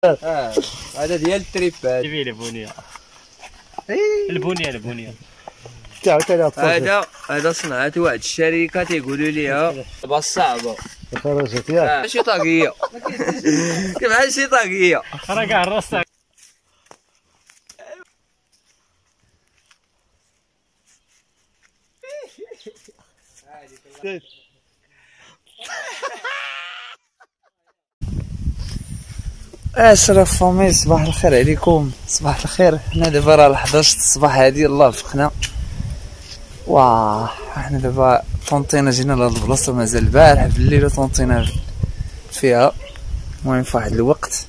هذا ديال التريبات. فيه البنيه. البنيه هذا صنعت واحد الشركه تيقولوا ليها بس صعبه. خرجت ياك شي طاقيه بحال شي طاقيه راه كاع الراس السلام فامي، صباح الخير عليكم. صباح الخير. حنا دابا راه 11 الصباح هادي، الله فقنا. واه حنا دابا طونطينا، جينا لهاد البلاصه مازال البارح بالليل طونطينا فيها. المهم في واحد الوقت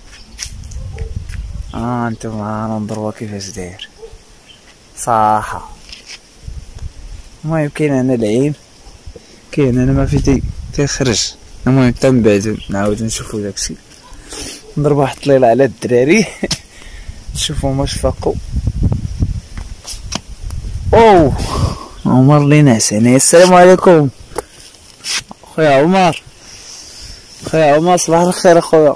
نتوما ننظروا كيفاش داير صراحه. المهم كاين هنا العين، كاين هنا ما في تيخرج. المهم حتى من بعد نعاودو نشوفو داكشي، نضرب واحد الطليله على الدراري نشوفهم واش فاقوا. اوه عمر اللي ناعس هنايا. السلام عليكم خويا عمر. خويا عمر صباح الخير اخويا.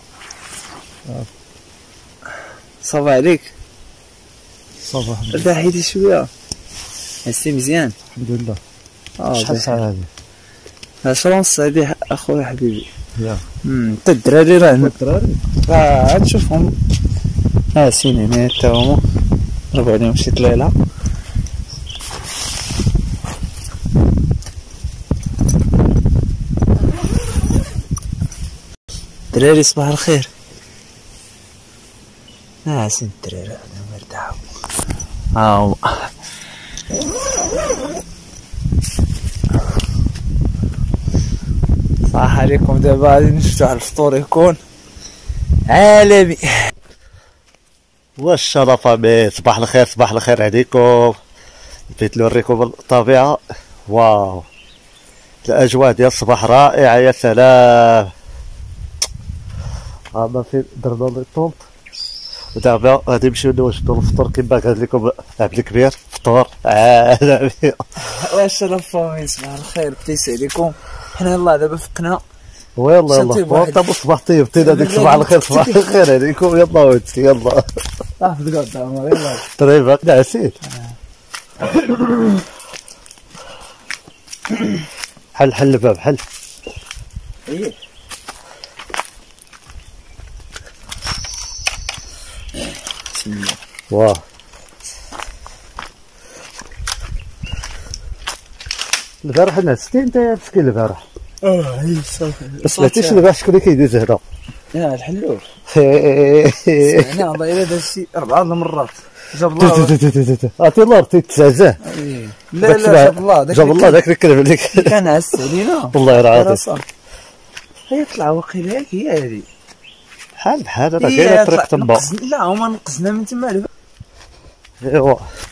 صافا عليك؟ صباح ارتاحيتي شويه؟ عسي مزيان الحمد لله. شحال الساعه هادي؟ 10 ونص هادي اخويا حبيبي. ياك حتى الدراري راه هنا، الدراري غتشوفهم ناعسين هنا حتى هما، ضرب عليهم شي طليله. الدراري صباح الخير. ناعسين الدراري هنا مرتاحو. هما صح عليكم. دابا غادي نفتحو على الفطور يكون عالمي. واش الشرف عمي، صباح الخير. صباح الخير عليكم. بغيت نوريكم الطبيعه. واو الاجواء ديال الصباح رائعه، يا سلام. هذا في درنا لي طونط، ودابا غادي نمشيو نوجدو الفطور كما قال لكم عبد الكبير. فطور عالمي. واش الفامي صباح الخير، بتيس عليكم. حنا يلاه دابا فقنا. ويلا يلا طاب الصباح طيبتينا ديك صباح الخير. صباح الخير عليكم. يلا ودي يلا صافي تقعد عمر يلا طريبه نعسين. حل الباب حل. ايه بسم الله. واه البارح نعستي انت يا مسكين البارح. هي صافي. ما سمعتيش البارح شكون اللي كيدوز هنا؟ يا الحلول. سمعنا الله يلا داكشي 4 المرات. جاب الله عطي الله تتزعزع. لا لا جاب الله جاب الله داك اللي كذب عليك. كان عس علينا والله يرعاك. هي طلع واقيلا هي هذه بحال راه كاينه طريق تما. لا هما نقصنا من تما. ايوا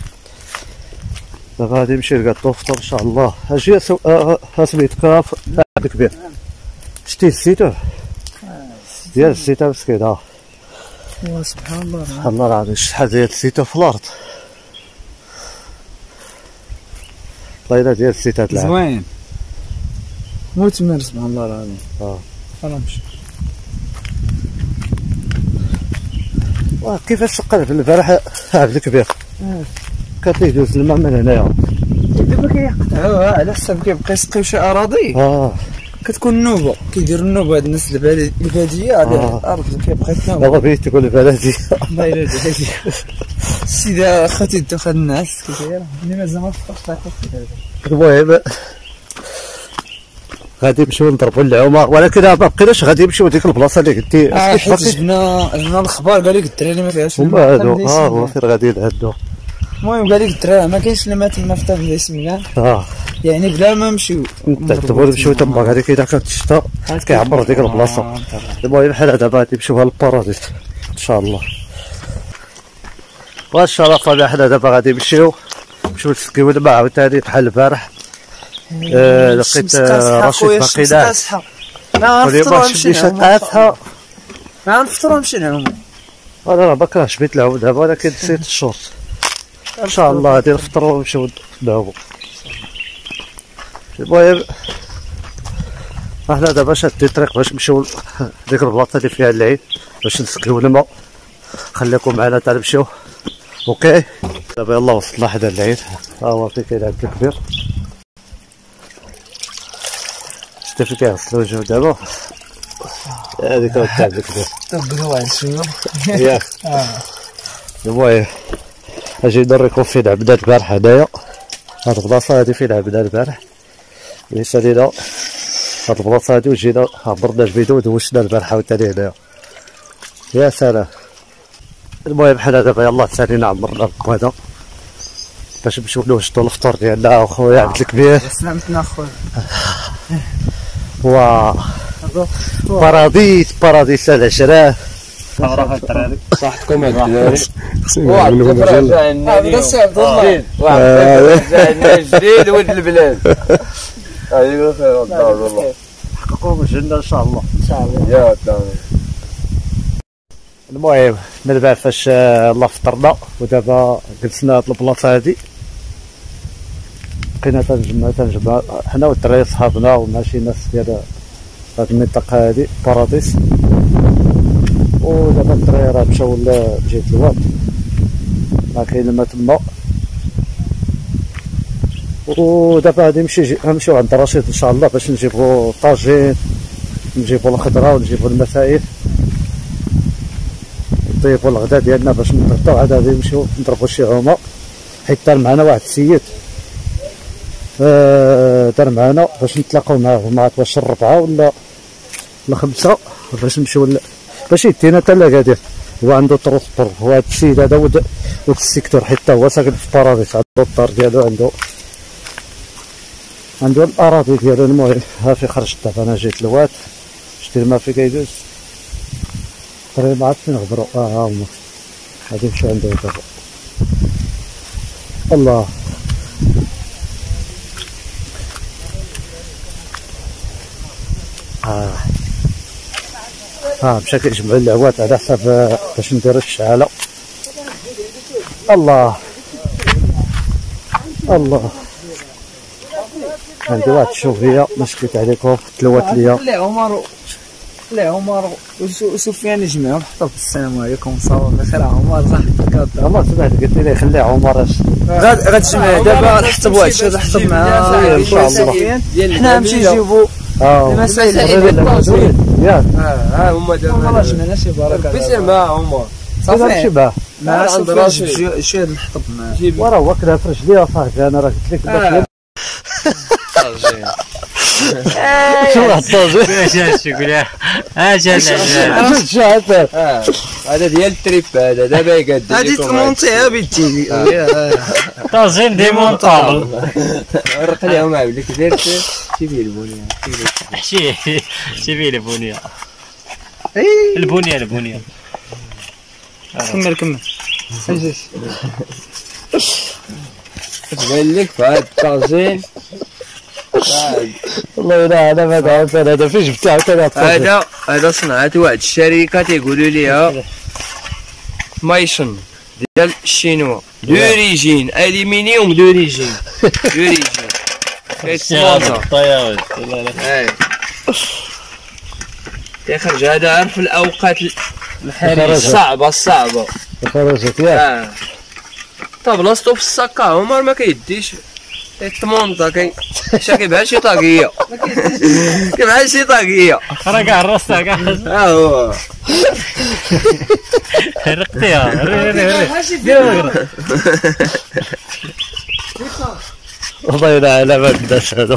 دابا غادي نمشي لكاع الفطور ان شاء الله. اجي سميتك عبد الكبير. شتي الزيتون ديال الزيتون مسكين. سبحان الله. سبحان الله العظيم. شحال ديال الزيتون في الارض. طايله ديال الزيتون العام زوين مثمر سبحان الله العظيم. انا نمشي. كيفاش شقل في البارح عبد الكبير؟ كان تيدوز الماء من هنايا. دابا كيقطعوها على حساب كيبقى يسقيو شي اراضي. كتكون النوبه، كيديروا النوبه هاد الناس الباديه. هاد الارض كيبقى يتناوب. والله بغيت تقول البلدي. الله يلا البلدي. السيده اخوتي دخل الناس كي دايره. انا مازال ما فطرتش. المهم غادي نمشيو نضربوا العمر، ولكن ما بقيناش غادي نمشيو لديك البلاصه اللي قلتي. حيت جبنا الخبار قال لك الدراري ما فيهاش. هما هادو هو فين غادي نهدو. المهم قال لك الدراري ما كاينش اللي ما تما في تاع اسم الله. يعني بلا ما نمشيو نعتبروا نمشيو تما. غادي كاين كانت الشتا كيعمر ديك البلاصه. المهم حنا دابا غادي نمشيو للباراديس ان شاء الله. والشرف حنا دابا غادي نمشيو نسقيو الماء عاوتاني بحال البارح. لقيت رشيد باقي ناعس. ما نفطروا نمشي نعومو. انا راه ما كرهتش بيت العوم دابا، ولكن نسيت الشورت. ان شاء الله غادي نفطروا ونمشيو نعومو. المهم احنا دابا شادين الطريق باش نمشيو ديك البلاصه اللي فيها العيد باش نسقيو الماء. خليكم معنا حتى نمشيو. اوكي دابا يلاه وصلنا حدا العيد. ها هو فين كاين العيد الكبير. شتي فين كيغسلو وجهو دابا. هذيك هو التعب الكبير. تبقى واحد شويه ياك. المهم اجي نوريكم فين عبدا البارح هنايا. هاد البلاصه هادي فين عبدا البارح اللي سالينا هاد البلاصه هادي وجينا عبرنا الفيديو ودوشنا البارح عاوتاني هنايا. يا سلام. المهم حنا دابا يلاه سالينا عمرنا هذا باش نمشيو نوجدو الفطور ديالنا اخويا عبد الكبير. سلامتنا اخويا. واه باراديس العشرة. صحتكم الدراري. واحد رجع النادي جديد ولد البلاد. ايوا خير والله حققوا وجهنا ان شاء الله. ان شاء الله يا تمام. المهم من بعد فاش الله فطرنا ودابا جلسنا هاد البلاصه هادي بقينا تنجمع حنا والدراري صحابنا وماشي ناس ديال هاد المنطقه هادي باراديس. ودابا الدراري راه مشاو لجهه الواد ما كاين ما تما. ودابا غادي نمشيو عند رشيد ان شاء الله باش نجيبو طاجين نجيبو الخضره ونجيبو المسائل نطيبو الغدا ديالنا باش نتغداو. عاد غادي نمشيو نضربو شي عومه حيت دار معنا واحد السيد دار معنا باش نتلاقاو معاه ما عرفت واش الربعه ولا الخمسه باش نمشيو باش يدينا حتى لاكادير. هو عنده تروسبور هو هاد السيد هذا ود السيكتور حتى هو ساكن في باراديس عنده الدار ديالو عنده الاراضي ديالو. المهم ها في خرجت دابا انا جيت لواد شتي الماء في كيدوز الطريق ما عرفت فين نغبرو. ها هما غادي نمشيو عنده دابا. الله مشى كيجمعوا اللعوات على حساب باش نديرو الشعاله. الله عندي واحد الشوفيه ما شكيت عليكم تلوات ليا. خلي عمر وسفيان يجمعهم حطوا في السلام عليكم صافا بخير. عمر صح والله سمعت قلت لي خلي عمر غتجمع دابا نحسب واحد الشيء نحسب معاه ان شاء الله. حنا نمشي نجيبو المسائل ياك. ها هما دابا والله جمعنا شي بركه بسير مع عمر صافي نمشي معاه مع سفيان شويه نحطب معاه. وراه هو كره في رجلي اصاحبي انا راه قلت لك باش شو الطاجين اش تقول هذا ديال التريب هذا دابا يقاد هادي تمونتيها بيتي طاجين ديمونطابل. رق ليهم عبد الكبير شي فيه البنيه شي فيه البنيه البنيه كمل تبان لك في هاد الطاجين. والله لا انا ما عرفت هذا فين جبتو عاوتاني. هذا صنعت واحد الشركه تيقولوا ليها مايشن ديال الشينوا دوريجين الومنيوم دوريجين كيتمونطا تيخرج هذا في الاوقات الحاليه الصعبه خرجت ياك. طب بلاصتو في الساكا عمر ما كيديش كيتمونطا كيبحال شي طاقيه راه كاع الراستا كاع ها هو رقتيها والله لا ما بداش هذا.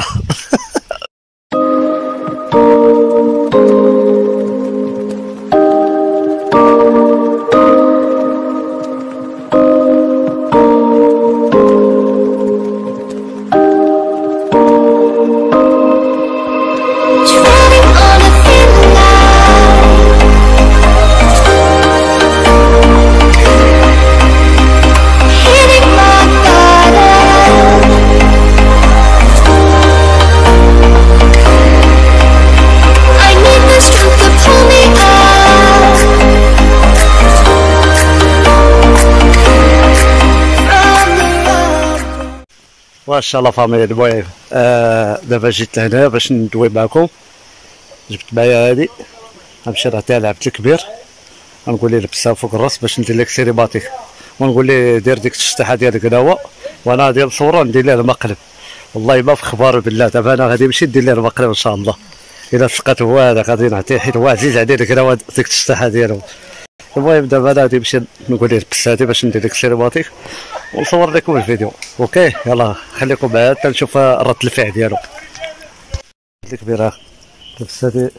ما شاء الله فامي. المهم دابا جيت لهنا باش ندوي معكم جبت معايا هادي غنمشي نعطيها لعبد الكبير، غنقول ليه لبسها فوق الراس باش ندير لك سيريماتيك، ونقول ليه دير ديك التشطيحه ديال القناوه، وانا غادي نصورها ندير ليه المقلب. والله ما في خبار بالله، دابا انا غادي نمشي ندير ليه المقلب ان شاء الله. الا لقيت هو هذا غادي نعطيه، حيت هو عزيز عليه القناوه ديك التشطيحه ديالو. المهم دابا انا غادي نمشي نقول ليه لبس هادي باش ندير لك السيريماتيك ونصور لكم الفيديو. اوكي يلا خليكم معايا حتى نشوف رد الفعل ديالو. الكبيره لبس هادي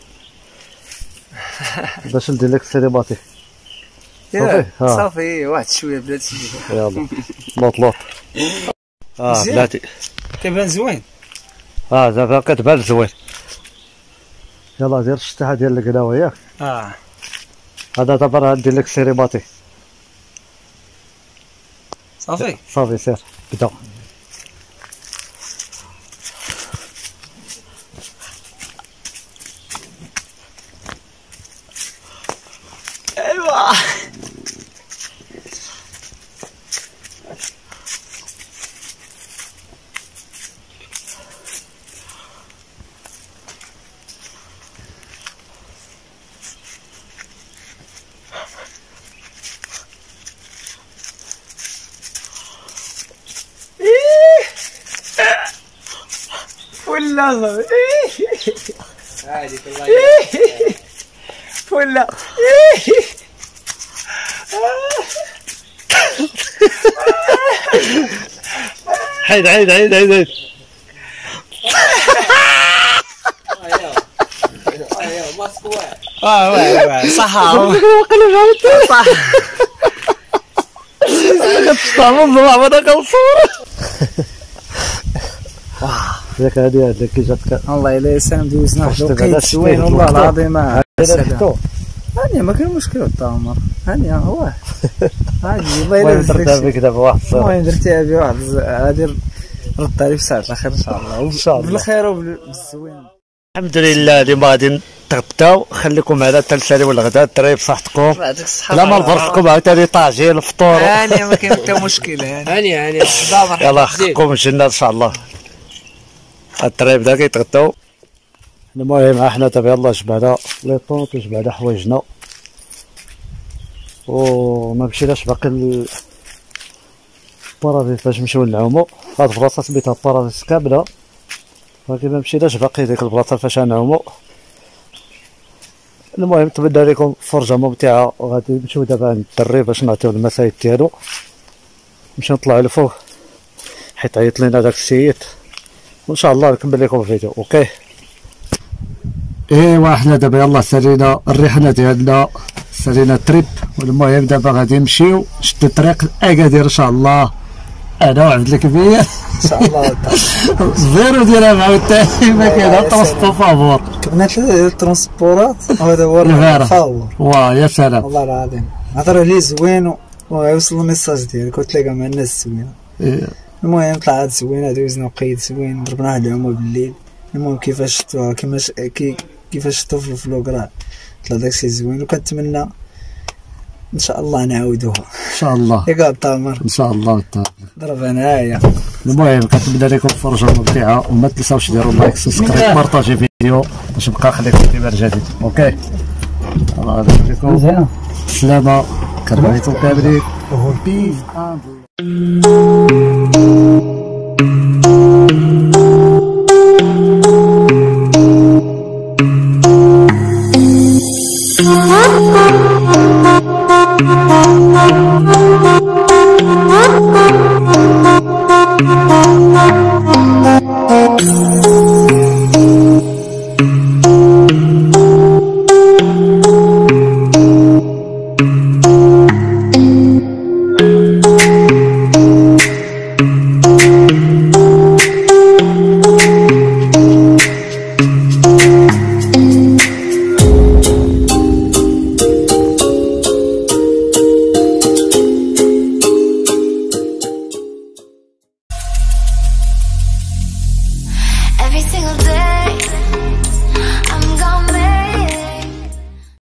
باش ندير لك السينماتيك. صافي واحد شويه بلاتي. يلا لوط بلاتي كيبان زوين. دابا كتبان زوين. يلا دير الشطيحه ديال القلاوه ياك. هذا دابا راه ندير لك السينماتيك. صافي سير بدا. ايوا ولا عادي والله ولا عيد ما صح ياك هادي كي جاتك والله الا يسلم دوزنا واحد الوقيت زوين والله العظيم. هاني ما كاين مشكل التمر، هاني هو عادي. والله الا درتها بك دابا واحد الصراحه. المهم درتيها بي واحد غادي نرد عليه في ساعة الخير ان شاء الله. ان شاء الله بالخير وبالزوين. الحمد لله. اليوم غادي نتغداو، خليكم على الثالثه والغداء الدراري بصحتكم. لا ما نبرفكم عاوتاني طاجين الفطور. هاني ما كاين حتى مشكل. هاني يلا خليكم الجنه ان شاء الله. الدراري بدا كيتغداو. المهم احنا دابا يلاه جبعنا لي طونط وجبعنا حوايجنا وما مشيناش باقي الباراديس باش نمشيو نعومو. هاد البلاصه سميتها الباراديس كامله، ولكن ما مشيناش باقي ديك البلاصه فاش غنعومو. المهم نتمنى لكم فرجه ممتعه، وغادي نمشيو دابا عند الدري باش نعطيو المسايد ديالو، نمشيو نطلعو لفوق حيت عيط لينا داك السيد، وان شاء الله نكمل لكم الفيديو. اوكي ايوا حنا دابا يلاه سالينا الرحله ديالنا، سالينا تريب. والمهم دابا غادي نمشيو نشدو الطريق لاكادير ان شاء الله، انا وعبد الكبير ان شاء الله. زيرو ديالها عاوتاني ما كاين حتى ترونسبور فابور. كنا ثلاثه الترونسبورات وهذا هو الفابور. واه يا سلام والله العظيم هضر عليه زوين ويوصل الميساج ديالك وتلاقى مع الناس زوينه. المهم طلعت زوينه، دوزنا وقيت زوين، ضربناه العومه بالليل. المهم كيفاش شفتوها كيفاش شفتو في الفلوق راه طلع داكشي زوين، وكنتمنى ان شاء الله نعاودوها ان شاء الله. ياك الطامر ان شاء الله ضرب هنايا. المهم كنتمنى لكم فرجه ممتعه، وما تنساوش ديروا لايك سبسكرايب بارطاجي فيديو باش نبقى نخليكم فيديوهات جديده. اوكي الله يبارك فيكم. السلامه كرهيتو كاملين. بيس